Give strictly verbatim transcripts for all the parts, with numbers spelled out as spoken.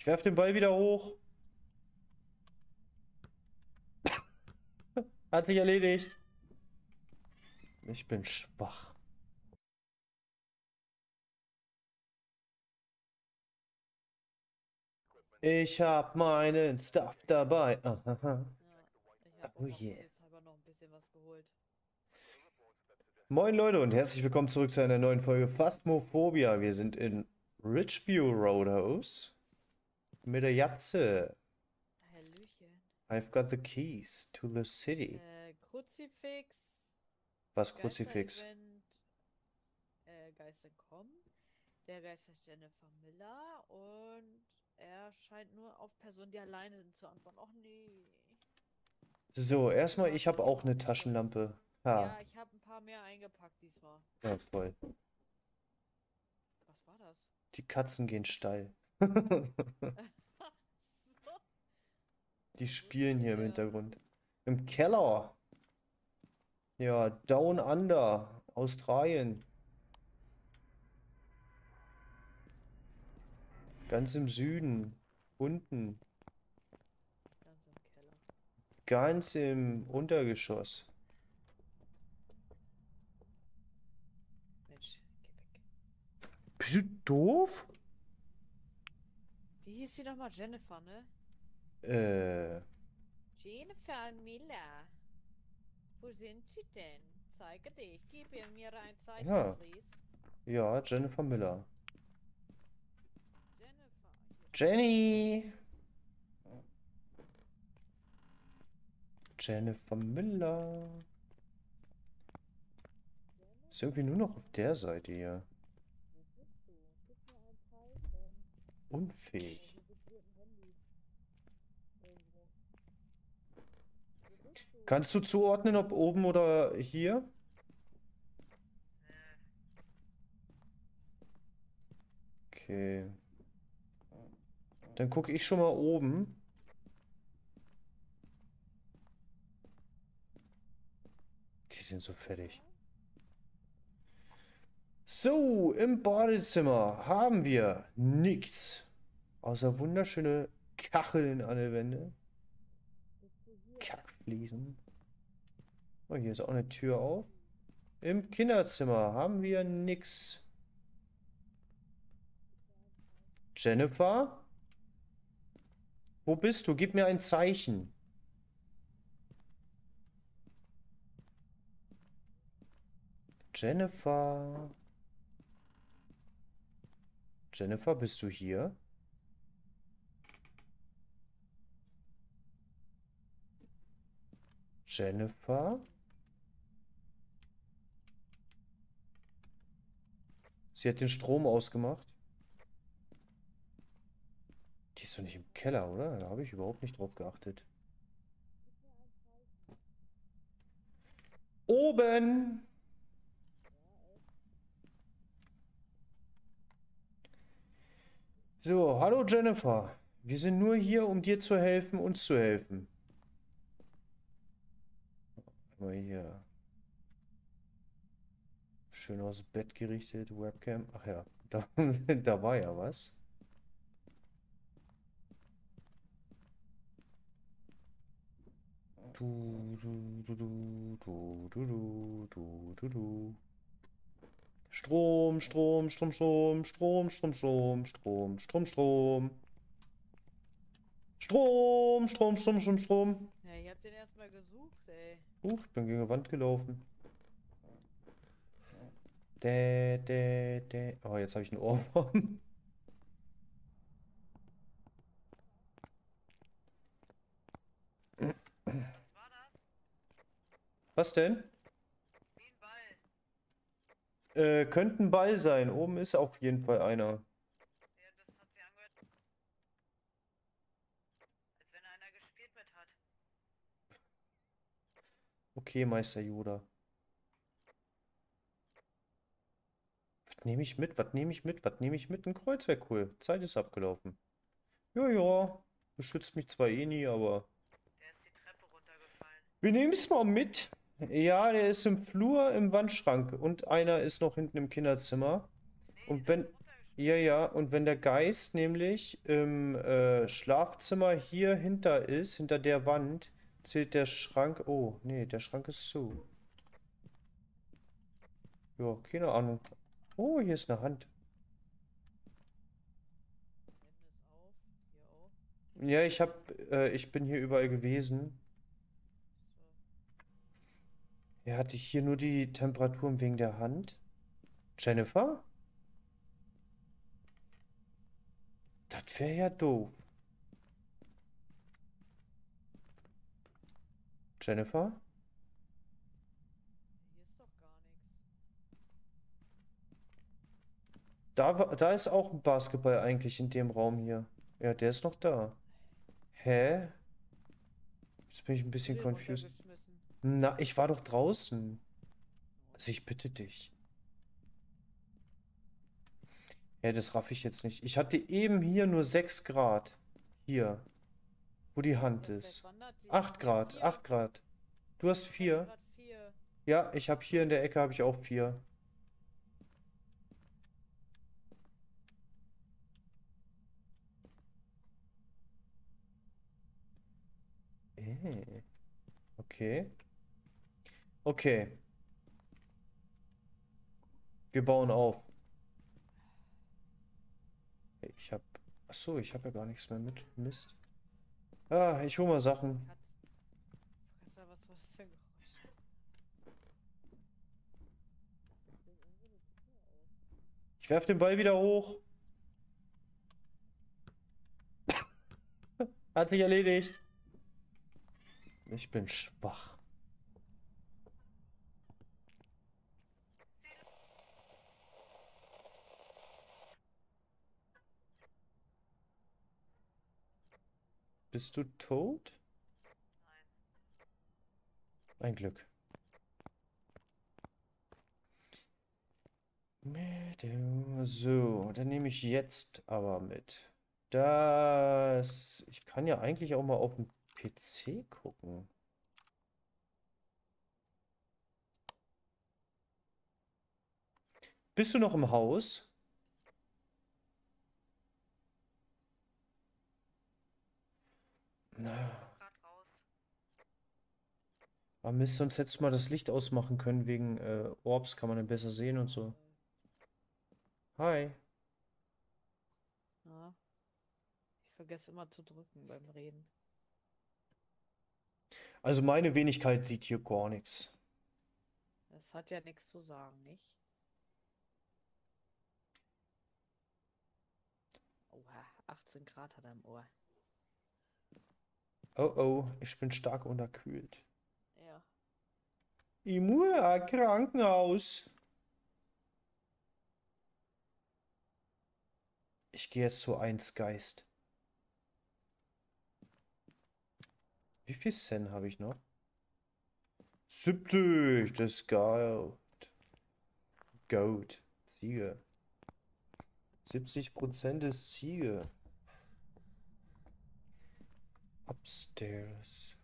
Ich werfe den Ball wieder hoch. Hat sich erledigt. Ich bin schwach. Ich hab meinen Stuff dabei. Ahaha. Ja, ich habe Oh auch mal yeah. vorsichtshalber noch ein bisschen was geholt. Moin Leute und herzlich willkommen zurück zu einer neuen Folge Phasmophobia. Wir sind in Ridgeview Roadhouse mit der Jatze. Hallöchen. I've got the keys to the city. Äh, Kruzifix, Was Kruzifix? Geister-Event, äh, Geister kommen. Der Geist heißt Jennifer Miller und er scheint nur auf Personen, die alleine sind, zu antworten. Och nee. So, erstmal, Ja, ich habe ich auch noch eine nicht so. Taschenlampe. Ja, Ha, ich habe ein paar mehr eingepackt diesmal. ja toll. Was war das? Die Katzen gehen steil. Ach so. Die Wo ist spielen denn hier im der? Hintergrund. Im Keller. Ja, Down Under, Australien. Ganz im Süden. Unten. Ganz im Keller. Ganz im Untergeschoss. Mensch, geh weg. Bist du doof? Wie hieß sie nochmal? Jennifer, ne? Äh, Jennifer Miller. Wo sind Sie denn? Zeige dich. Gib ihr mir ein Zeichen, ja. please. Ja, Jennifer Miller. Jennifer. Hier. Jenny! Jennifer Miller. Ist irgendwie nur noch auf der Seite hier. Wo bist du? Gib mir ein Zeichen. Unfähig. Hier vibriert ein Handy. Irgendwo. Wo bist du? Kannst du zuordnen, ob oben oder hier? Äh, Okay. Dann gucke ich schon mal oben. Die sind so fertig. So, im Badezimmer haben wir nichts. Außer wunderschöne Kacheln an der Wände. bist du hier? Kackfliesen. Oh, hier ist auch eine Tür auf. Im Kinderzimmer haben wir nix. Jennifer? Wo bist du? Gib mir ein Zeichen. Jennifer. Jennifer, bist du hier? Jennifer? Sie hat den Strom ausgemacht. Die ist doch nicht im Keller, oder? Da habe ich überhaupt nicht drauf geachtet. Oben! So, hallo Jennifer. Wir sind nur hier, um dir zu helfen, uns zu helfen. Mal hier. Schön aus Bett gerichtet, Webcam. Ach ja, da, da war ja was. Du, du, du, du, du, du, du, du, du, du. Strom, Strom, Strom, Strom, Strom, Strom, Strom, Strom, Strom, Strom. Strom, Strom, Strom, Strom, Strom. Ja, ihr habt den erstmal gesucht, ey. Huch, ich bin gegen die Wand gelaufen. Dä, dä, dä. Oh, jetzt habe ich einen Ohrwurm. Was war das? Was denn? Wie ein Ball. Äh, könnte ein Ball sein. Oben ist auf jeden Fall einer. Ja, das hat sich angehört. Als wenn einer gespielt mit hat. Okay, Meister Yoda. Was nehme ich mit? Was nehme ich mit? Was nehme ich mit? Ein Kreuz wäre cool. Zeit ist abgelaufen. Ja, ja. Beschützt mich zwar eh nie, aber... Der ist die Treppe runtergefallen. Wir nehmen es mal mit. Ja, der ist im Flur, im Wandschrank. Und einer ist noch hinten im Kinderzimmer. Nee, Und der wenn... ist runtergesprungen. Ja, ja, und wenn der Geist nämlich im äh, Schlafzimmer hier hinter ist, hinter der Wand, zählt der Schrank. Oh, nee, der Schrank ist zu. Ja, keine Ahnung. Oh, hier ist eine Hand. Ende ist auf. Hier auch. Ja, ich hab, äh, ich bin hier überall gewesen. So. Ja, hatte ich hier nur die Temperaturen wegen der Hand? Jennifer? Das wäre ja doof. Jennifer? Hier ist doch gar nichts. Da, wa- da ist auch ein Basketball eigentlich in dem Raum hier. Ja, der ist noch da. Hä? Jetzt bin ich ein Hast du bisschen den confused. runtergeschmissen? Na, ich war doch draußen. Und? Also ich bitte dich. Ja, das raff ich jetzt nicht. Ich hatte eben hier nur sechs Grad. Hier, wo die Hand Oder vielleicht ist. wandert die. Acht Ja, Grad, vier. acht Grad. Du hast Ich hatte vier. gerade vier. Ja, ich habe hier in der Ecke habe ich auch vier. Äh, okay. Okay, wir bauen auf. Hey, Ich hab. Ach so, ich habe ja gar nichts mehr mit. Mist. Ah, ich hol mal Die Sachen. Katze. Fresse, was war das für ein Geräusch? Bringt unsere Tür auf. Ich werf den Ball wieder hoch. Hat sich erledigt. Ich bin schwach. Bist du tot? Ein Glück. So, dann nehme ich jetzt aber mit. Das. Ich kann ja eigentlich auch mal auf dem P C gucken. Bist du noch im Haus? Na. Ah Mist, sonst hättest du mal das Licht ausmachen können. Wegen äh, Orbs kann man dann besser sehen und so. Hi. Ja, ich vergesse immer zu drücken beim Reden. Also meine Wenigkeit sieht hier gar nichts. Das hat ja nichts zu sagen, nicht? Oha, achtzehn Grad hat er im Ohr. Oh oh, ich bin stark unterkühlt. Ja. Imua, Krankenhaus. Ich gehe jetzt zu eins Geist. Wie viel Cent habe ich noch? siebzig, das ist geil. Goat. Ziege. siebzig Prozent ist Ziege. Upstairs.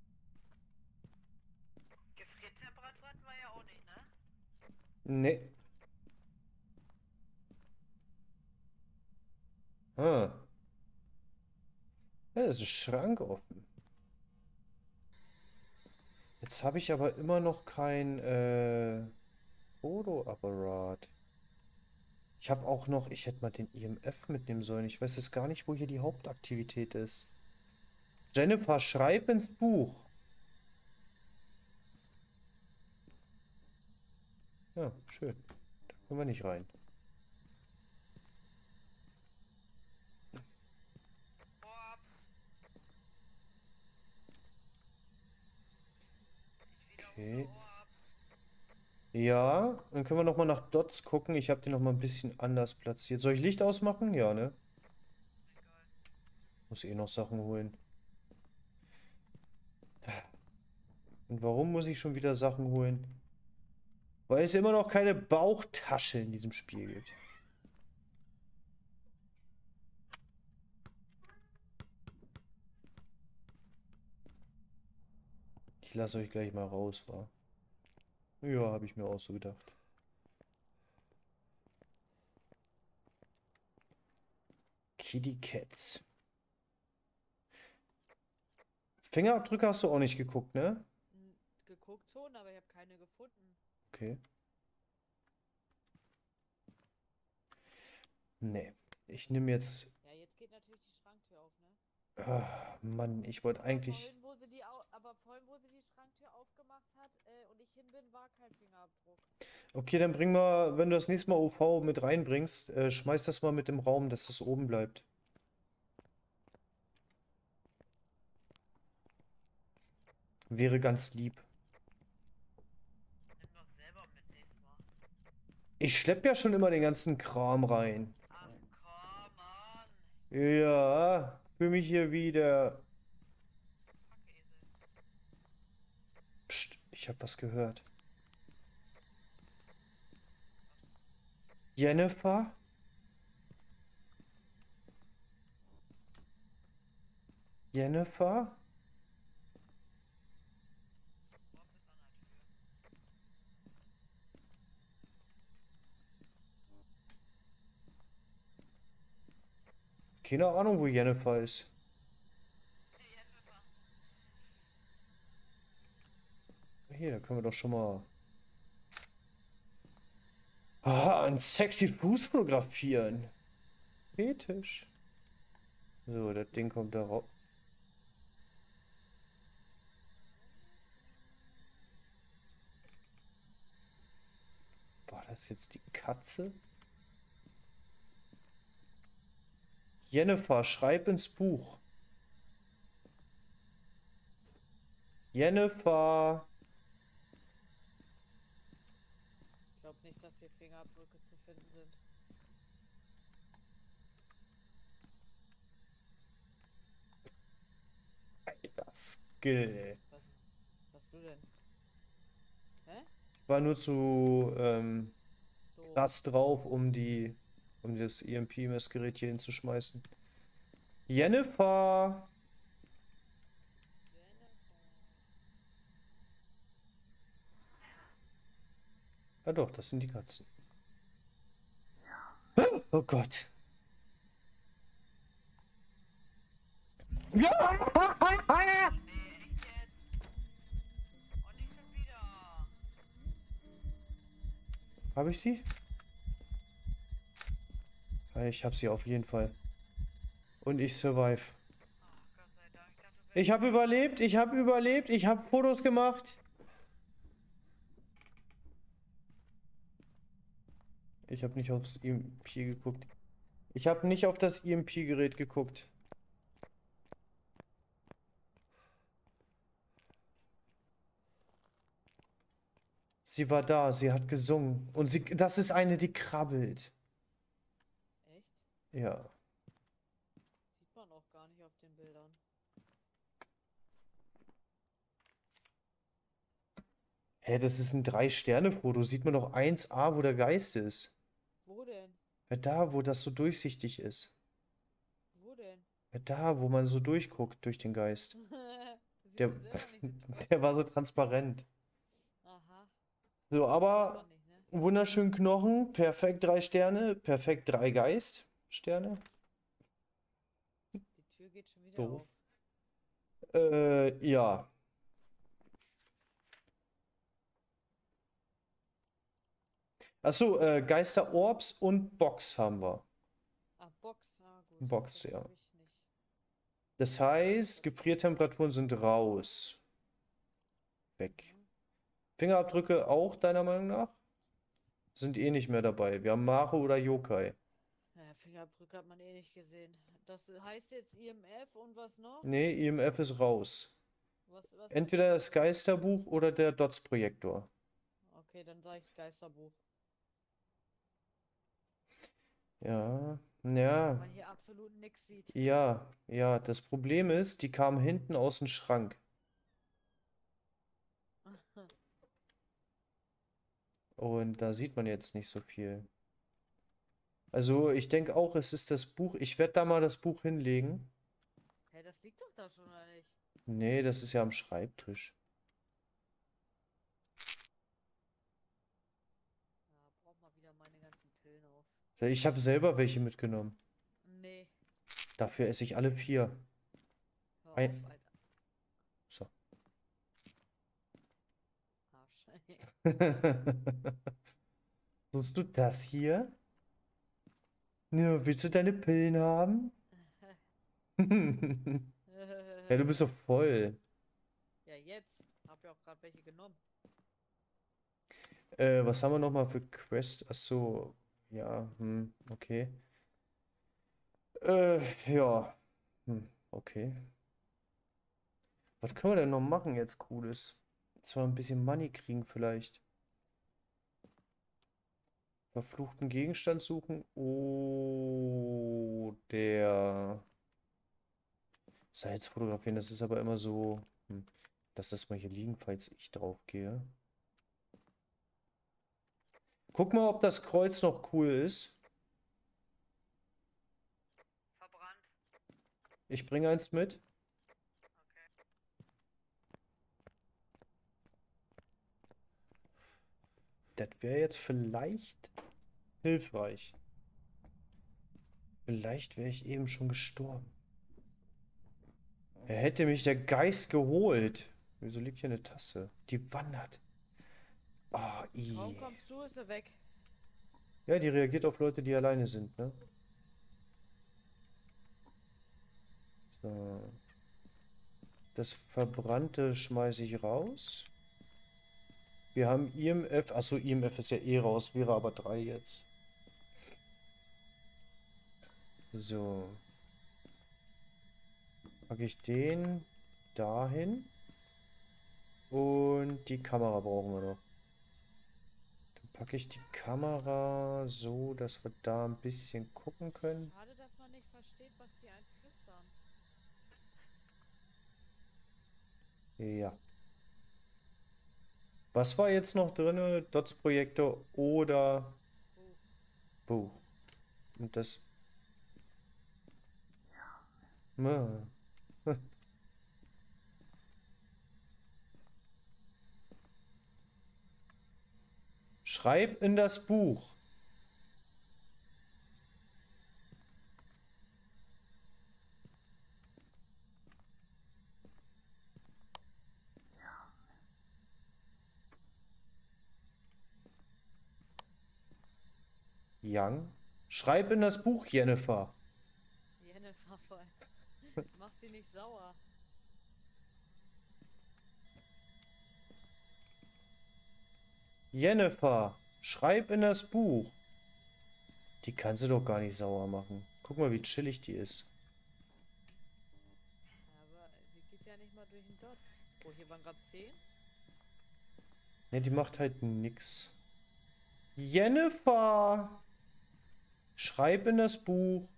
Gefriertemperatur hatten wir ja auch nicht, ne? Ne. Ah. Ja, da ist ein Schrank offen. Jetzt habe ich aber immer noch kein äh, Fotoapparat. Ich habe auch noch, ich hätte mal den I M F mitnehmen sollen. Ich weiß jetzt gar nicht, wo hier die Hauptaktivität ist. Jennifer, schreib ins Buch. Ja, schön. Da können wir nicht rein. Orbs. Ich wiederhole Okay. Orbs. Ja, dann können wir noch mal nach Dots gucken. Ich habe den noch mal ein bisschen anders platziert. Soll ich Licht ausmachen? Ja, ne? Egal. Muss eh noch Sachen holen. Und warum muss ich schon wieder Sachen holen? Weil es immer noch keine Bauchtasche in diesem Spiel gibt. Ich lasse euch gleich mal raus, wa? Ja, habe ich mir auch so gedacht. Kitty Cats. Fingerabdrücke hast du auch nicht geguckt, ne? N- Geguckt schon, aber ich habe keine gefunden. Okay. Nee. Ich nehme jetzt. Ja, jetzt geht natürlich die Schranktür auf, ne? Ah, Mann, ich wollte Aber eigentlich. vorhin, wo sie die au aber vorhin, wo sie die Schranktür aufgemacht hat äh, und ich hin bin, war kein Fingerabdruck. Okay, dann bring mal, wenn du das nächste Mal U V mit reinbringst, äh, schmeiß das mal mit im Raum, dass das oben bleibt. Wäre ganz lieb. Nimm doch selber mit nächstes Mal. Ich schlepp ja schon immer den ganzen Kram rein. Ach komm an. Ja, für mich hier wieder. Packesel. Psst, ich hab was gehört. Jennifer? Jennifer? Bob ist an der Tür. Keine Ahnung, wo Jennifer ist. Hey, Jennifer. Hier, da können wir doch schon mal. Ah, einen sexy Fuß fotografieren. Fetisch. So, das Ding kommt da raus. War das jetzt die Katze? Jennifer, schreib ins Buch. Jennifer. Ich glaube nicht, dass hier Fingerabdrücke zu finden sind. Alter Skill. Was? Was du denn? Hä? Ich war nur zu ähm, Doof. krass drauf, um die, um das E M P-Messgerät hier hinzuschmeißen. Jennifer. Jennifer. Ah doch, das sind die Katzen. Oh Gott. Ja! Nee, echt jetzt? Und nicht schon wieder. Habe ich sie? Ja, ich habe sie auf jeden Fall. Und ich survive. Ach, Gott sei Dank. Ich dachte, du wärst Ich habe überlebt, ich habe überlebt, ich habe Fotos gemacht. Ich habe nicht aufs E M P geguckt. Ich habe nicht auf das E M P-Gerät geguckt. Sie war da, sie hat gesungen. Und sie, das ist eine, die krabbelt. Echt? Ja. Sieht man auch gar nicht auf den Bildern. Hä, das ist ein Drei-Sterne-Foto. Sieht man doch eins a, wo der Geist ist. Wo denn? Ja, da, wo das so durchsichtig ist. Wo denn? Ja, da, wo man so durchguckt durch den Geist. Siehst Der, du selber nicht den Foto? der war so transparent. Aha. So, aber Selber nicht, ne? wunderschön Knochen, perfekt drei Sterne, perfekt drei Geist. Sterne. Die Tür geht schon wieder Doof. auf. Äh, ja. Achso, äh, Geister-Orbs und Box haben wir. Ah, Box. Ah, gut. Box, Das ja. hab ich nicht. Das heißt, Gefriertemperaturen sind raus. Weg. Mhm. Fingerabdrücke auch, deiner Meinung nach? Sind eh nicht mehr dabei. Wir haben Maru oder Yokai. Ja, Fingerabdrücke hat man eh nicht gesehen. Das heißt jetzt I M F und was noch? Nee, E M F ist raus. Was, was ist Entweder das Geisterbuch oder der Dots-Projektor. Okay, dann sage ich Geisterbuch. Ja, Weil ja, man hier absolut nichts sieht. ja, ja. Das Problem ist, die kam hinten aus dem Schrank. Und da sieht man jetzt nicht so viel. Also, ich denke auch, es ist das Buch. Ich werde da mal das Buch hinlegen. Hä, das liegt doch da schon, oder nicht? Nee, das ist ja am Schreibtisch. Ja, brauch mal wieder meine ganzen Pillen auf. Ich habe selber welche mitgenommen. Nee. Dafür esse ich alle vier. Hör Ein- auf, Alter. So. Arsch. Suchst du das hier? Ja, willst du deine Pillen haben? Ja, du bist doch voll. Ja, jetzt. Hab ja auch gerade welche genommen. Äh, was haben wir nochmal für Quest? Ach so, ja, hm, okay. Äh, ja, hm, okay. Was können wir denn noch machen jetzt Cooles? Zwar ein bisschen Money kriegen vielleicht. Verfluchten Gegenstand suchen. Oh, der. Sites fotografieren, das ist aber immer so. Hm. Lass das mal hier liegen, falls ich drauf gehe. Guck mal, ob das Kreuz noch cool ist. Verbrannt. Ich bringe eins mit. Okay. Das wäre jetzt vielleicht hilfreich. Vielleicht wäre ich eben schon gestorben. Er hätte mich der Geist geholt. Wieso liegt hier eine Tasse? Die wandert. Ah, i. Kaum kommst du, ist er weg. Ja, die reagiert auf Leute, die alleine sind, ne? So. Das Verbrannte schmeiße ich raus. Wir haben I M F. Achso, I M F ist ja eh raus. Wäre aber drei jetzt. So. Packe ich den dahin. Und die Kamera brauchen wir noch. Dann packe ich die Kamera so, dass wir da ein bisschen gucken können. Schade, dass man nicht versteht, was die einflüstern. Ja. Was war jetzt noch drin? Dots-Projektor oder Oh, Buch. Und das. Ja. Schreib in das Buch. Young. Schreib in das Buch, Jennifer. Jennifer voll. Mach sie nicht sauer. Jennifer, schreib in das Buch. Die kannst du doch gar nicht sauer machen. Guck mal, wie chillig die ist. Aber sie geht ja nicht mal durch den Dots. Oh, hier waren gerade zehn. Ne, die macht halt nix. Jennifer! Schreib in das Buch.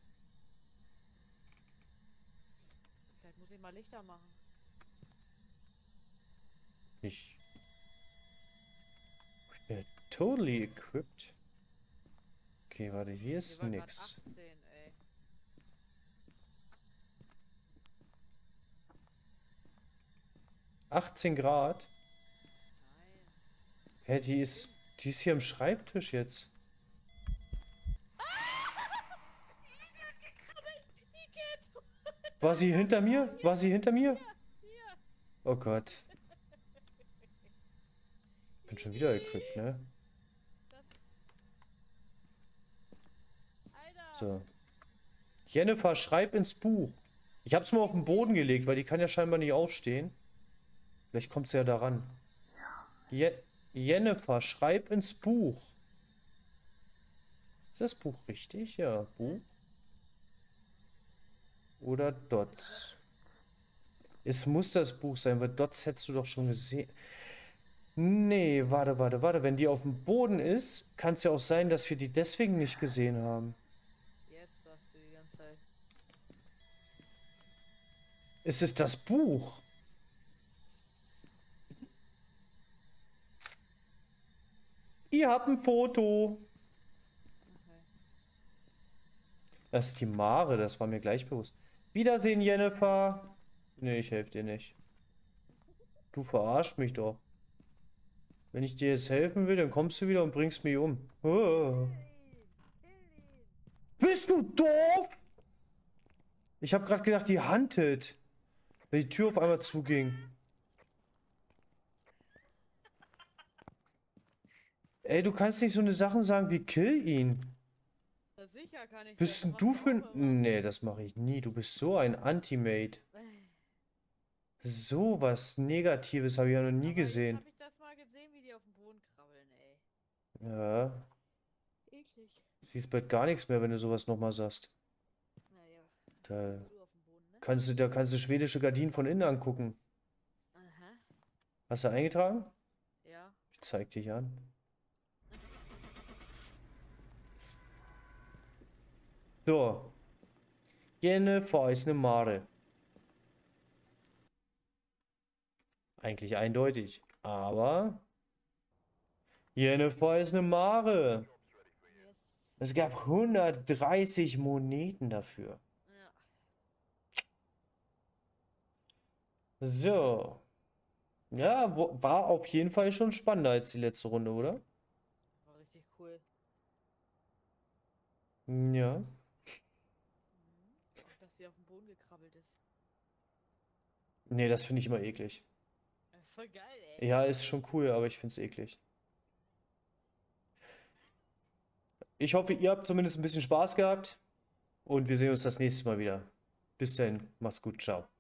Vielleicht muss ich mal Lichter machen. Ich. Ich bin totally equipped. Okay, warte, hier Hier ist war grad nix. achtzehn, ey. achtzehn Grad? Nein. Hä, die ist. Die ist hier am Schreibtisch jetzt. Igitt! War sie hinter mir? War sie hinter mir? Hier! Oh Gott. Bin schon wieder equipped, ne? Das... Alter! So. Jennifer, schreib ins Buch. Ich hab's mal auf den Boden gelegt, weil die kann ja scheinbar nicht aufstehen. Vielleicht kommt sie ja daran. Je Jennifer, schreib ins Buch. Ist das Buch richtig? Ja, Buch. Oder Dots. Es muss das Buch sein, weil Dots hättest du doch schon gesehen. Nee, warte, warte, warte. Wenn die auf dem Boden ist, kann es ja auch sein, dass wir die deswegen nicht gesehen haben. Yes, sagt sie die ganze Zeit. Es ist das Buch. Ihr habt ein Foto. Okay. Das ist die Mare, das war mir gleich bewusst. Wiedersehen, Jennifer. Nee, ich helfe dir nicht. Du verarschst mich doch. Wenn ich dir jetzt helfen will, dann kommst du wieder und bringst mich um. Oh. Bist du doof? Ich habe gerade gedacht, die huntet. Weil die Tür auf einmal zuging. Ey, du kannst nicht so eine Sachen sagen wie kill ihn. Na sicher kann ich Bist das. denn du mach ich für auch ein... immer. Nee, das mache ich nie. Du bist so ein Anti-Mate. So was Negatives habe ich ja noch nie Aber gesehen. jetzt habe ich das mal gesehen, wie die auf dem Boden krabbeln, ey. Ja, Eklig. siehst bald gar nichts mehr, wenn du sowas nochmal sagst. Naja, Da du auf dem Boden, ne? kannst du, da kannst du schwedische Gardinen von innen angucken. Aha. Hast du eingetragen? Ja. Ich zeig dich an. So. Jennifer ist eine Mare. Eigentlich eindeutig. Aber Jennifer ist eine Mare. Yes. Es gab hundertdreißig Moneten dafür. Ja. So. Ja, wo, war auf jeden Fall schon spannender als die letzte Runde, oder? War richtig cool. Ja. Mhm. Auch, dass sie auf dem Boden gekrabbelt ist. Nee, das finde ich immer eklig. Das ist voll geil, ey. Ja, ist schon cool, aber ich finde es eklig. Ich hoffe, ihr habt zumindest ein bisschen Spaß gehabt und wir sehen uns das nächste Mal wieder. Bis dahin, mach's gut, ciao.